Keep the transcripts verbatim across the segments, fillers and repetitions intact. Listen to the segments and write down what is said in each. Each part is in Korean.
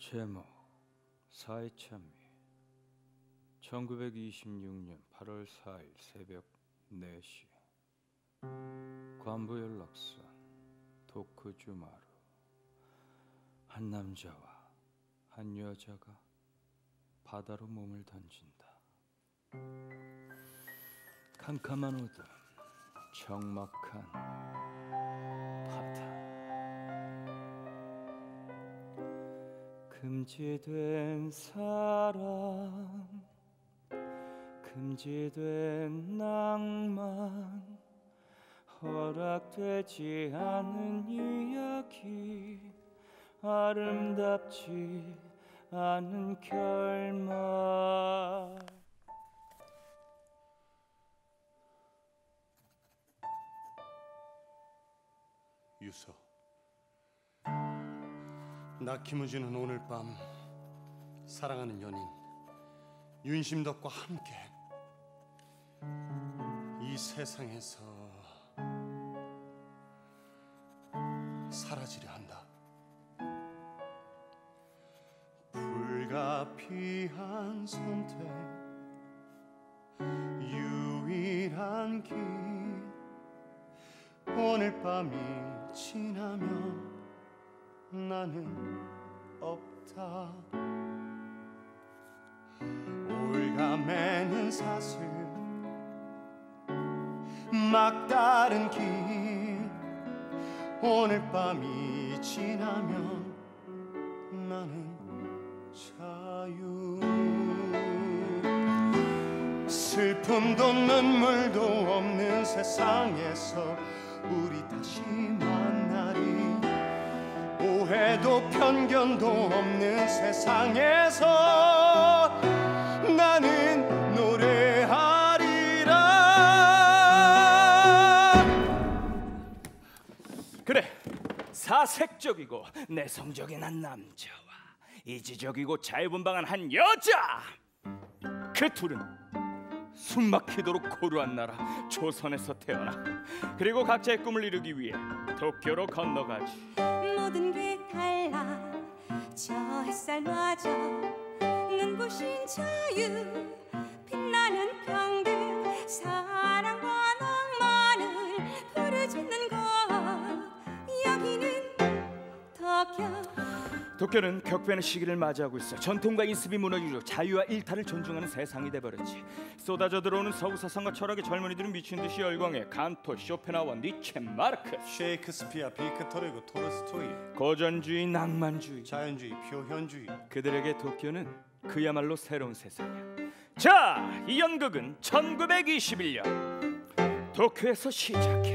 제목 사회 찬미. 천구백이십육 년 팔월 사일 새벽 네 시 관부 연락선 도크주마루. 한 남자와 한 여자가 바다로 몸을 던진다. 캄캄한 어둠, 적막한 바다. 금지된 사랑, 금지된 낭만, 허락되지 않은 이야기, 아름답지 않은 결말. 유서, 나 김우진은 오늘 밤 사랑하는 연인 윤심덕과 함께 이 세상에서 사라지려 한다. 불가피한 선택, 유일한 길. 오늘 밤이 지나면 나는 없다. 올가매는 사슬, 막다른 길. 오늘 밤이 지나면 나는 자유. 슬픔도 눈물도 없는 세상에서 우리 다시 만나리. 오해도 편견도 없는 세상에서 나는 노래하리라. 그래, 사색적이고 내성적인 한 남자와 이지적이고 자유분방한 한 여자. 그 둘은 숨막히도록 고루한 나라 조선에서 태어나 그리고 각자의 꿈을 이루기 위해 도쿄로 건너가지. 모든 게 달라 저 햇살마저 눈부신 자유, 빛나는 평등, 사랑과 낭만을 부르짖는 곳. 여기는 도쿄. 도쿄는 격변의 시기를 맞이하고 있어. 전통과 인습이 무너지고 자유와 일탈을 존중하는 세상이 돼버렸지. 쏟아져 들어오는 서구 사상과 철학의 젊은이들은 미친 듯이 열광해. 칸토, 쇼펜하우어, 니체, 마르크스, 셰익스피어, 비크토르고, 토르스토이. 고전주의, 낭만주의, 자연주의, 표현주의. 그들에게 도쿄는 그야말로 새로운 세상이야. 자, 이 연극은 천구백이십일 년 도쿄에서 시작해.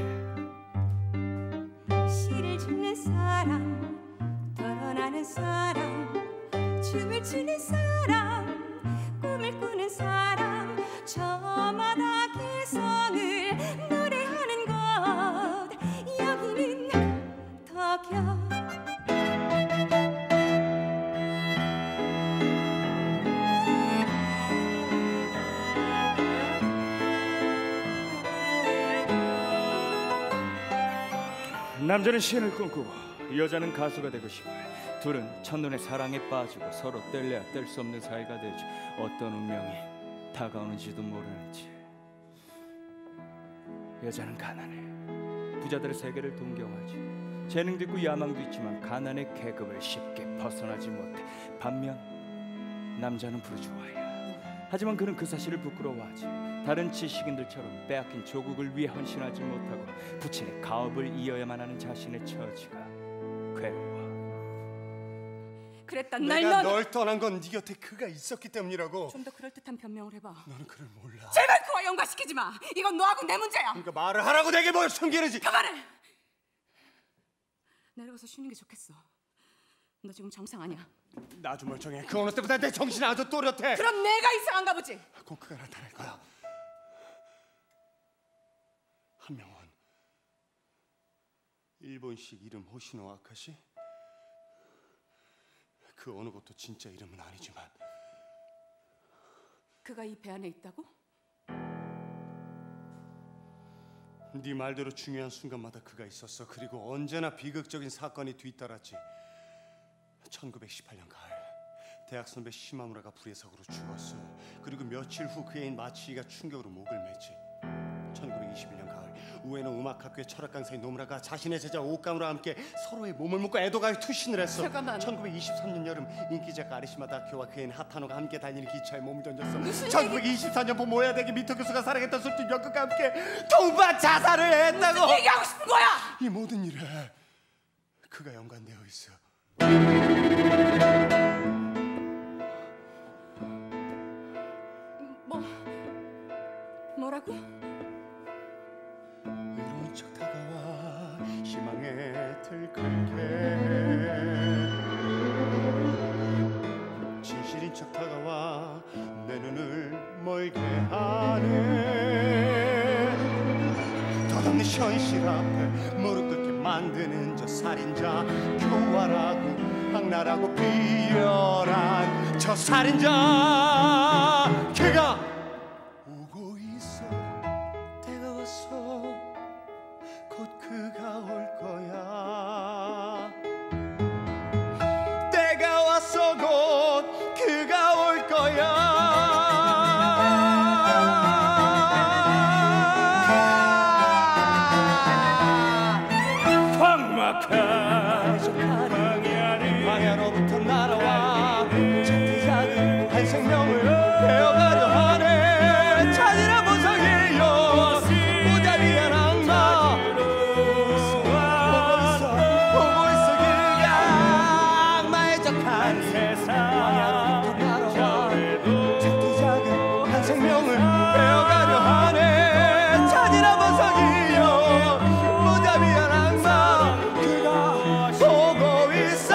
시를 짓는 사람, 나는 사람, 춤을 추는 사람, 꿈을 꾸는 사람, 저마다 개성을 노래하는 곳. 여기는 도쿄. 남자는 시인을 꿈꾸고 여자는 가수가 되고 싶어해. 둘은 첫눈에 사랑에 빠지고 서로 뗄래야 뗄 수 없는 사이가 되지. 어떤 운명이 다가오는지도 모르는 채. 여자는 가난해. 부자들의 세계를 동경하지. 재능도 있고 야망도 있지만 가난의 계급을 쉽게 벗어나지 못해. 반면 남자는 부르주아야. 하지만 그는 그 사실을 부끄러워하지. 다른 지식인들처럼 빼앗긴 조국을 위해 헌신하지 못하고 부친의 가업을 이어야만 하는 자신의 처지가 괴로워. 그랬던 내가 날 널 떠난 건 네 곁에 그가 있었기 때문이라고. 좀 더 그럴듯한 변명을 해봐. 너는 그를 몰라. 제발 그와 연관시키지 마. 이건 너하고 내 문제야. 그러니까 말을 하라고. 내게 뭘 숨기는지. 그만해. 내려가서 쉬는 게 좋겠어. 너 지금 정상 아니야. 나 좀 멀쩡해. 그 어느 때보다 내 정신이 아주 또렷해. 그럼 내가 이상한가 보지. 곧 그가 나타날 거야. 한명원, 일본식 이름 호시노 아카시. 그 어느 것도 진짜 이름은 아니지만 그가 이 배 안에 있다고? 네 말대로 중요한 순간마다 그가 있었어. 그리고 언제나 비극적인 사건이 뒤따랐지. 천구백십팔 년 가을 대학 선배 시마무라가 불의 사고로 죽었어. 그리고 며칠 후 그 애인 마치이가 충격으로 목을 맸지. 천구백이십일 년 가을 우에노 음악학교의 철학 강사인 노무라가 자신의 제자 오카무라와 함께 서로의 몸을 묶고 에도가에 투신을 했어. 잠깐만. 천구백이십삼 년 여름 인기작가 아리시마 다케오와 그 애인 하타노가 함께 달리는 기차에 몸을 던졌어. 무슨 천구백이십사 년 봄 모야대기 미토 교수가 사랑했던 술집 역극과 함께 동반 자살을 했다고. 무슨 얘기하고 싶은 거야? 이 모든 일에 그가 연관되어 있어. 뭐 뭐라고? 이런 척 다가와 희망에 들끓게 진실인 척 다가와 내 눈을 멀게 하네. 덧없는 현실 앞에 무릎 꿇게 만드는 저 살인자, 교활하고 악랄하고 비열한 저 살인자, 걔가 오고 있어. 때가 왔어. 곧 그가 올 거야. 때가 왔어. 곧 그가 올 거야. 광야로부터 날아와 작은 한 생명을 베어가려 하네. 잔인한 보상이에요. 무자비한 악마. 보고 있어, 보고 있어. 그가 악마의 적한 세상. 광야로부터 날아와 작은 한 생명을 베어가려 하네. 잔인한 보상이에요. 무자비한 악마. 그가 보고 있어.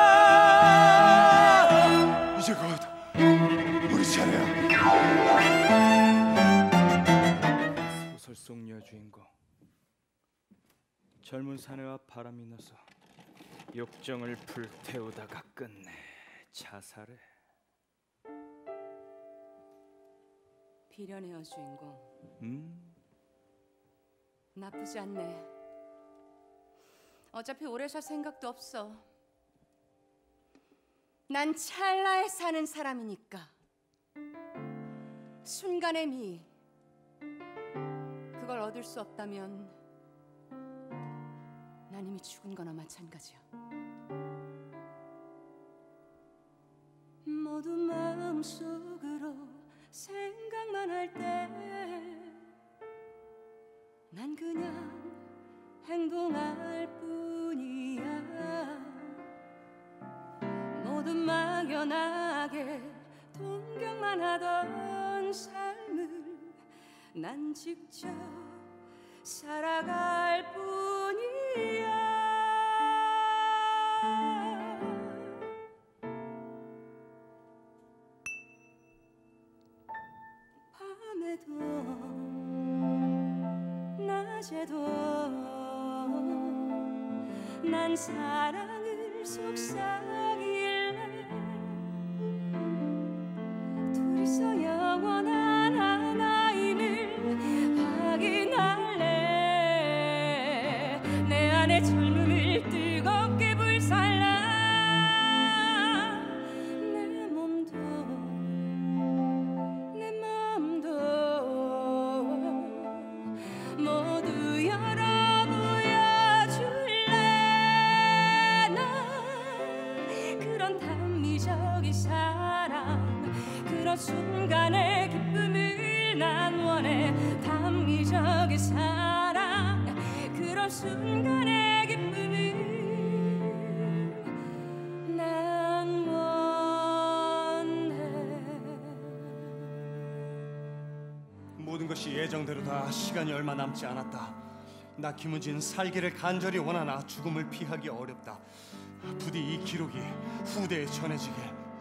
이제 곧 우리 차례야. 소설 속 여주인공. 젊은 사내와 바람이 나서 욕정을 불태우다가 끝내 자살해. 비련의 여주인공. 음? 나쁘지 않네. 어차피 오래 살 생각도 없어. 난 찰나에 사는 사람이니까. 순간의 미, 그걸 얻을 수 없다면 난 이미 죽은 거나 마찬가지야. 모두 마음속으로 생각만 할 때 난 그냥 행동할 뿐이야. 모두 막연하게 동경만 하던 삶을 난 직접 살아갈 뿐이야. 밤에도 낮에도 난 사랑을 속삭일래. 둘이서 영원한 하나임을 확인할래. 내 안에 젊음을 뜨겁게 불살라. 내 몸도 내 마음도 모두 열어 보여줄래. 난 그런 단미적인 사랑, 그런 순간의 기쁨을 난 원해. 단미적인 사랑, 그런 순간의 기쁨을 난 원해. 모든 것이 예정대로다. 시간이 얼마 남지 않았다. 나 김우진 살기를 간절히 원하나 죽음을 피하기 어렵다. 부디 이 기록이 후대에 전해지게.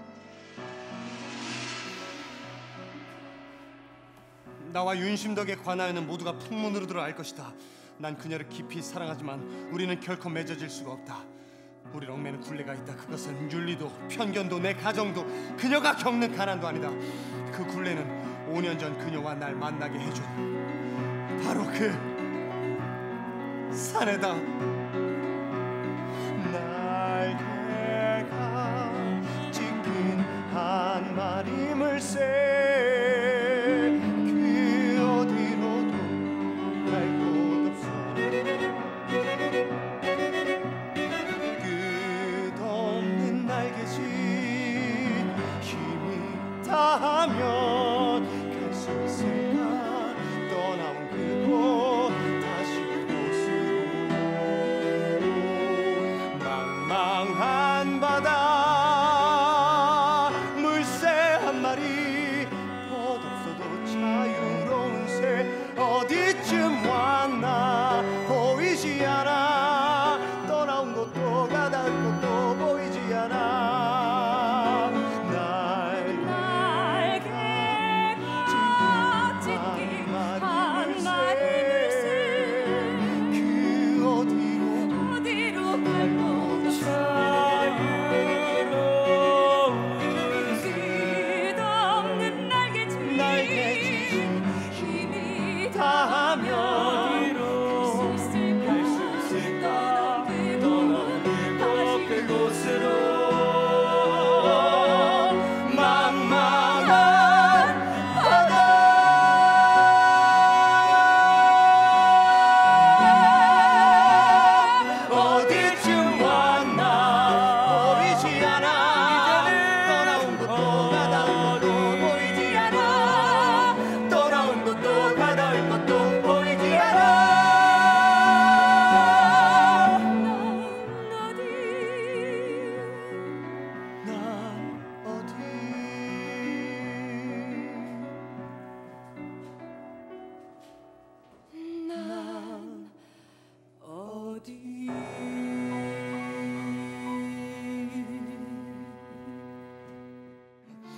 나와 윤심덕의 관하에는 모두가 풍문으로 들어 알 것이다. 난 그녀를 깊이 사랑하지만 우리는 결코 맺어질 수가 없다. 우리 얽매는 굴레가 있다. 그것은 윤리도 편견도 내 가정도 그녀가 겪는 가난도 아니다. 그 굴레는 오 년 전 그녀와 날 만나게 해준 바로 그 산에다. 날개가 찢긴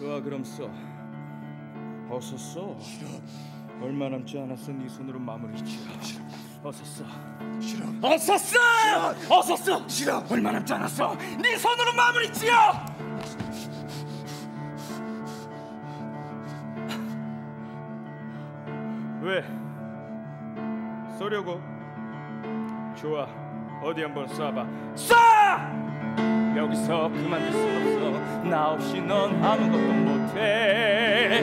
좋아, 그럼 써. 어서 써. 싫어. 얼마 남지 않았어. 네 손으로 마무리 지어. 어서 써. 싫어. 어서 써. 싫어. 어서 써. 싫어. 얼마 남지 않았어. 네 손으로 마무리 지어. 왜? 쏘려고? 좋아. 어디 한번 쏴봐. 쏴! 여기서 그만둘 순 없어. 나 없이 넌 아무것도 못해.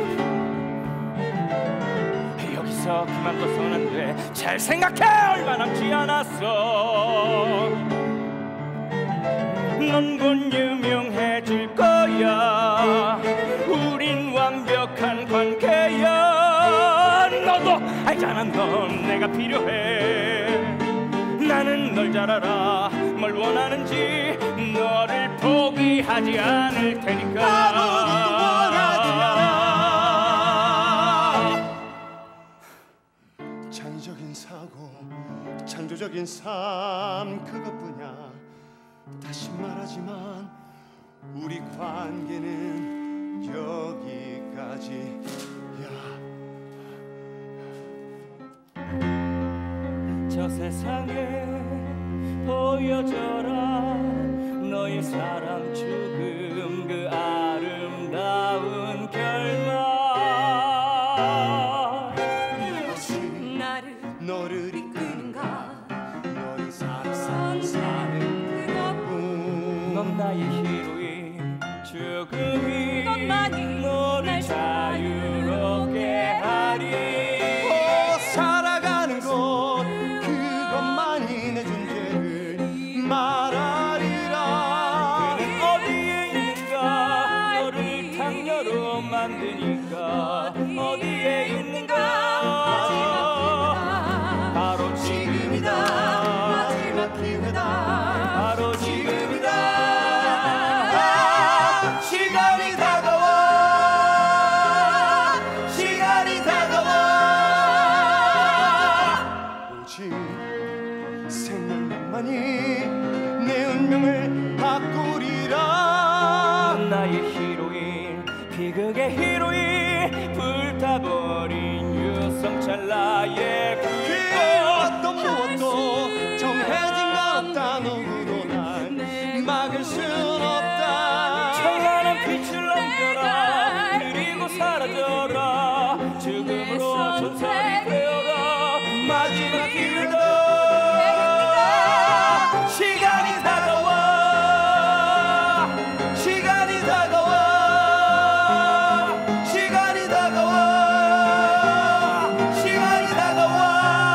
여기서 그만둬선 안 돼. 잘 생각해. 얼마 남지 않았어. 넌 곧 유명해질 거야. 우린 완벽한 관계야. 너도 알잖아. 넌 내가 필요해. 나는 널 잘 알아. 뭘 원하는지. 너를 포기하지 않을 테니까. 아무것도 원하지 않아. 창의적인 사고, 창조적인 삶, 그것뿐이야. 다시 말하지만 우리 관계는 여기까지야. 저 세상에 보여줘라 너의 사랑 죽음 그 아름다운 결말. 무엇이 나를 너를 이끄는가? 너의 사랑 선사는 그것뿐. 넌 나의 히로인. 죽음이 그것만이 너를 날 자유롭게 하리. 오, 살아가는 것 그것만이 내 존재를 말하리라. 그는 어디에 있는가. 너를 탕녀로 만드니까. 어디에 있는가. 바로 지금이다. 마지막 기회다. 바로 지금이다. 시간이 다가와. 시간이 다가와. 오직 생명만이 내 운명을 바꾸리라. 넌 나의 히로인. 비극의 히로인. 불타버린 유성찰나의 그 어떤 무엇도 정해진 건 없다. 너로 날 막을 순 없다. 청하는 빛을 넘겨라. 그리고 사라져라. 죽음으로 전설이 되어라. 마지막 기회다. 시간이 다가와. 시간이 다가와. 시간이 다가와. 시간이 다가와.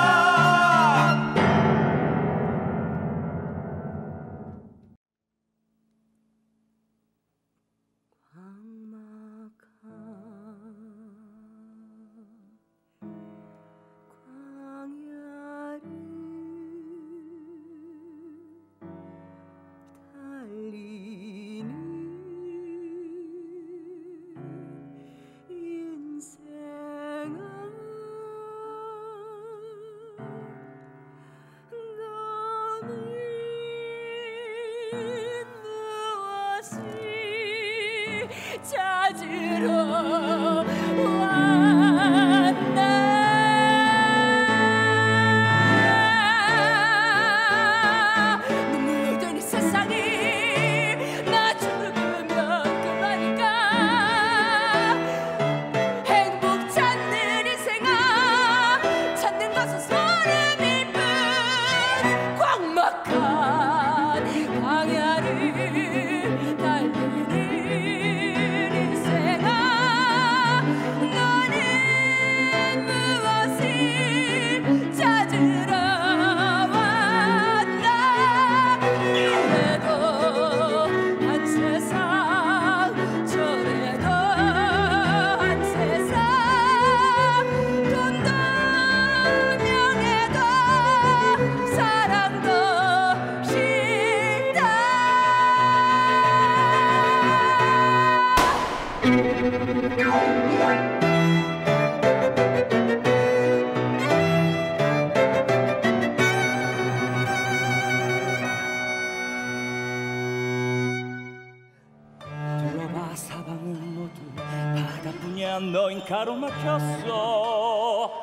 광야를 달리는 인생아, 너는 무엇을 찾으러 왔나. 눈물로 된 이 세상이 나 죽으면 그만이니까. 행복 찾는 인생아, 찾는 것은 소름일 뿐. 광막한 광야를 달리는 인생아, 너는 무엇을 찾으러 왔나. 이래도 한 세상, 저래도 한 세상. 돈도 명예도 사랑도 싫다. 둘러봐 사방은 난 너인 가로막혔어.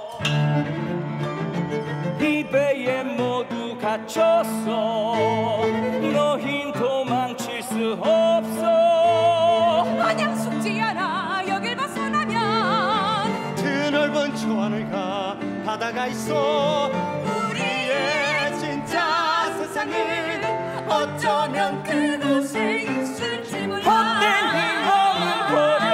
이 배에 모두 갇혔어. 너흰 도망칠 수 없어. 마냥 숨지 않아 여길 벗어나면 드넓은 초하늘과 바다가 있어. 우리의 진짜 세상은 어쩌면 그곳에 있을지 몰라. 헛된 희망은 버려.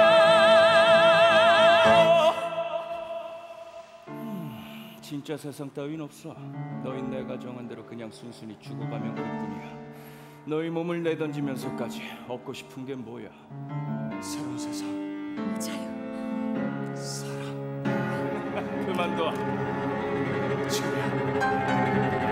음, 진짜 세상 따윈 없어. 너희 내가 정한 대로 그냥 순순히 죽어가면 그뿐이야. 너희 몸을 내던지면서까지 얻고 싶은 게 뭐야? 새로운 세상, 자유. 사랑, 그만둬. 지금이야.